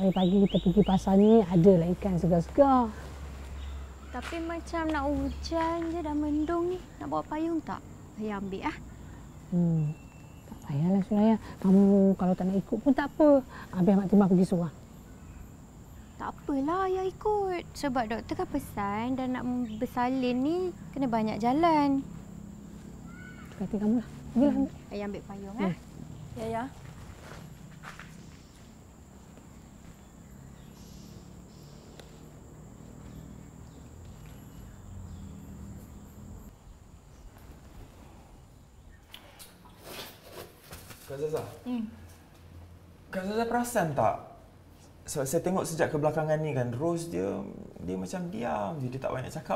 Pagi-pagi kita pergi pasar ni, adalah ikan segar-segar. Tapi macam nak hujan je, dah mendung ni. Nak bawa payung tak? Saya ambil ah. Tak payahlah Suraya. Kamu kalau tak nak ikut pun tak apa. Habis Mak Timah pergi seorang. Tak apalah ayah ikut. Sebab doktor kan pesan dan nak bersalin ni kena banyak jalan. Suka hati kamu lah. Pergilah ambil. Ayah ambil payung Ya. Ya, ya. Kak Zaza. Kak Zaza perasan tak? Sebab saya tengok sejak kebelakangan ni kan, Rose dia macam diam je, dia tak banyak cakap .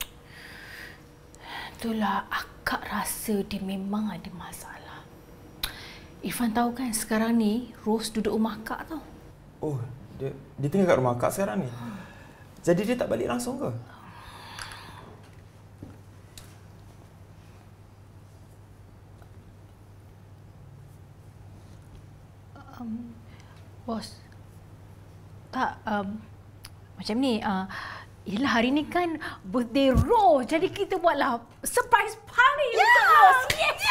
Itulah akak rasa dia memang ada masalah. Irfan tahu kan sekarang ni Rose duduk rumah akak tau. Oh, dia tinggal kat rumah akak sekarang ni. Jadi dia tak balik langsung ke? Bos, tak, macam ni, yelah hari ni kan birthday Rose, jadi kita buatlah surprise party untuk Rose. Yes!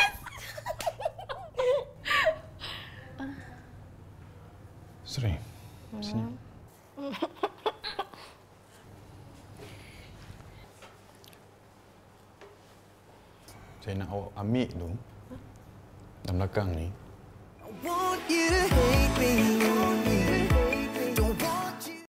Seri, sini. Saya nak awak ambil tu, dalam belakang ni. Want you to hate me.